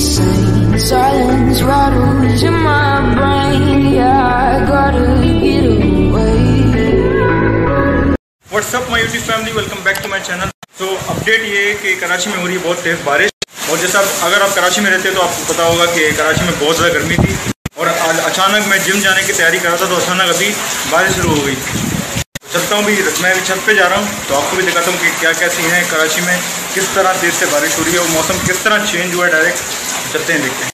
insane. Silence rattles in my brain. Yeah, I gotta get away. What's up my YouTube family, welcome back to my channel. तो update ये है कि कराची में हो रही है बहुत तेज़ बारिश। और जैसा अगर आप कराची में रहते हैं तो आपको पता होगा कि कराची में बहुत ज़्यादा गर्मी थी और अचानक मैं जिम जाने की तैयारी कर रहा था तो अचानक अभी बारिश शुरू हो गई। चलता हूँ, मैं अभी छत पे जा रहा हूँ तो आपको भी दिखाता हूँ कि क्या क्या सीन है कराची में, किस तरह तेज़ से बारिश हो रही है और मौसम किस तरह चेंज हुआ है डायरेक्ट। चलते हैं, देखते हैं।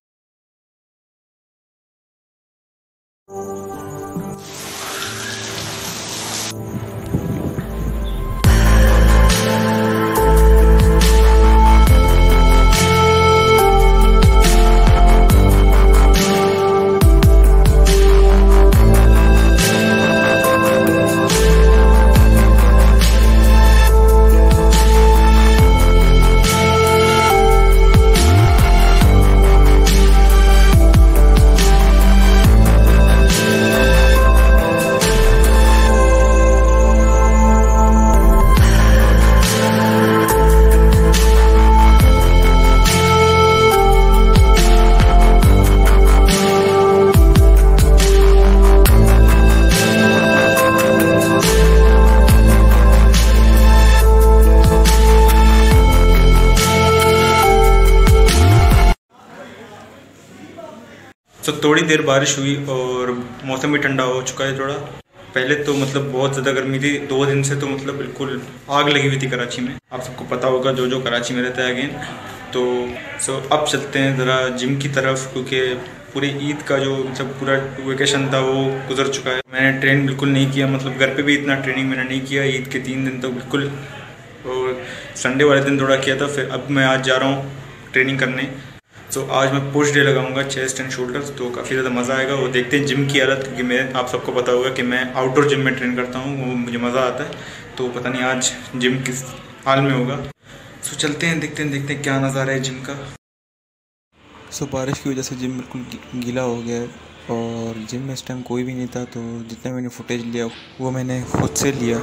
तो थोड़ी देर बारिश हुई और मौसम भी ठंडा हो चुका है थोड़ा। पहले तो मतलब बहुत ज़्यादा गर्मी थी, 2 दिन से तो मतलब बिल्कुल आग लगी हुई थी कराची में। आप सबको पता होगा जो कराची में रहता है अगेन। तो अब चलते हैं ज़रा जिम की तरफ, क्योंकि पूरी ईद का जो मतलब पूरा वेकेशन था वो गुजर चुका है। मैंने ट्रेन बिल्कुल नहीं किया, मतलब घर पे भी इतना ट्रेनिंग मैंने नहीं किया ईद के 3 दिन तो बिल्कुल, और संडे वाले दिन थोड़ा किया था। फिर अब मैं आज जा रहा हूँ ट्रेनिंग करने। तो आज मैं पुश डे लगाऊंगा, चेस्ट एंड शोल्डर्स, तो काफ़ी ज़्यादा मज़ा आएगा। वो देखते हैं जिम की हालत, क्योंकि मैं आप सबको पता होगा कि मैं आउटडोर जिम में ट्रेन करता हूँ, वो मुझे मज़ा आता है। तो पता नहीं आज जिम किस हाल में होगा। सो चलते हैं, देखते हैं क्या नज़ारा है जिम का। सो बारिश की वजह से जिम बिल्कुल गीला हो गया है और जिम में इस टाइम कोई भी नहीं था, तो जितना मैंने फुटेज लिया वो मैंने खुद से लिया।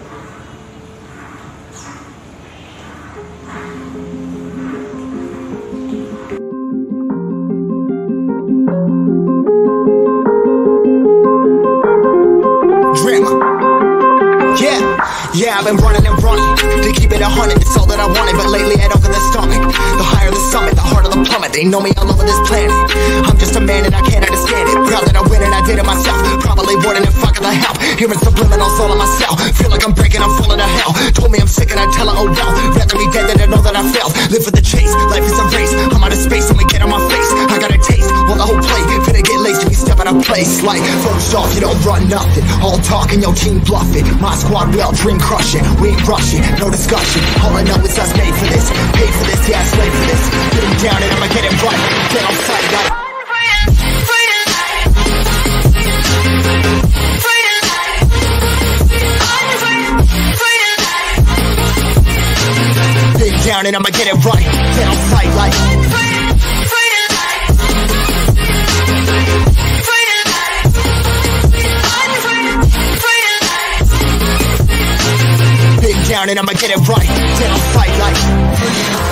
Yeah, I've been running and running to keep it 100, it's all that I wanted. But lately I don't get the stomach. The higher the summit, the harder the plummet. They know me all over this planet. I'm just a man and I can't understand it. Proud that I win and I did it myself. Probably wouldn't if I could the help. Hearing subliminals all on myself. Feel like I'm breaking, I'm falling to hell. Told me I'm sick and I tell her, oh well. Rather me dead than to know that I failed. Live for the chase, life is a race. I'm out of space, only get on my face. I got a taste, well the whole plate. Finna get laced if you step out of place. Like, first off, you don't run nothing. All talk and your team bluffing. My squad will dream crushing. We ain't rushing, no discussion. All I know is us made for this. Paid for this, yeah, slave for this. Get him down and I'ma get it right. Get on sight, like get down and I'ma get it right. Get on sight, like down and I'ma get it right. Get on sight, like